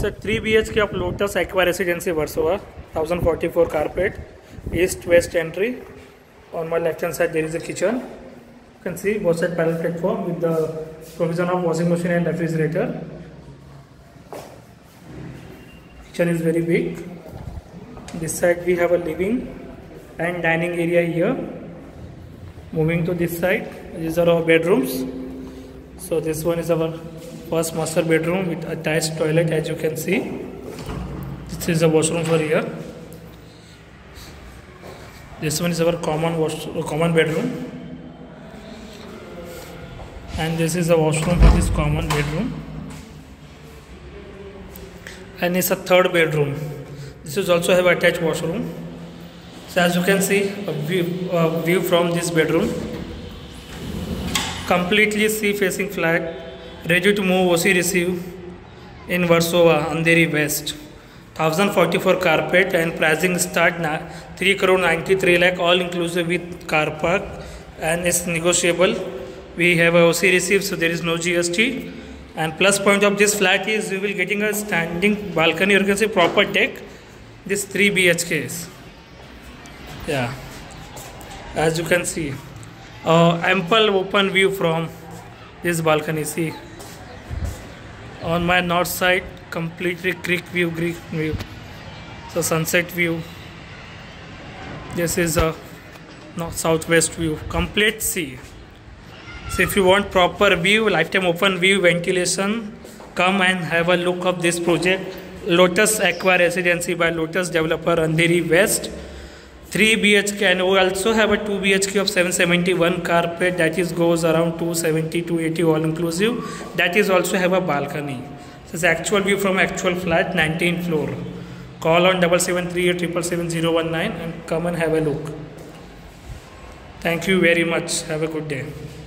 a 3 BHK of Lotus Aqua Residency, Warsaw, 1044 carpet, east-west entry. On my left hand side there is a kitchen. You can see both side panel platform with the provision of washing machine and refrigerator. Kitchen is very big. This side we have a living and dining area here. Moving to this side, these are our bedrooms. So this one is our first master bedroom with attached toilet, as you can see. This is a washroom for here. This one is our common bedroom, and this is the washroom for this common bedroom. And it's a third bedroom. This is also have attached washroom. So as you can see, a view from this bedroom. Completely sea-facing flat, ready to move OC receive in Warsaw, Andheri West. 1044 carpet and pricing start 3 crore 93 lakh, all inclusive with car park, and it's negotiable. We have a OC receive, so there is no GST. And plus point of this flat is you will getting a standing balcony, or you can say proper deck. This 3 BHKs. Yeah, as you can see, ample open view from this balcony. See, on my north side, completely creek view. So sunset view. This is a southwest view, complete sea. So if you want proper view, lifetime open view, ventilation, come and have a look of this project, Lotus Aqua Residency by Lotus Developer, Andheri West. 3 BHK, and we also have a 2 BHK of 771 carpet that is goes around 270 280 all inclusive. That is also have a balcony. This is actual view from actual flat, 19th floor. Call on 7738777019 and come and have a look. Thank you very much. Have a good day.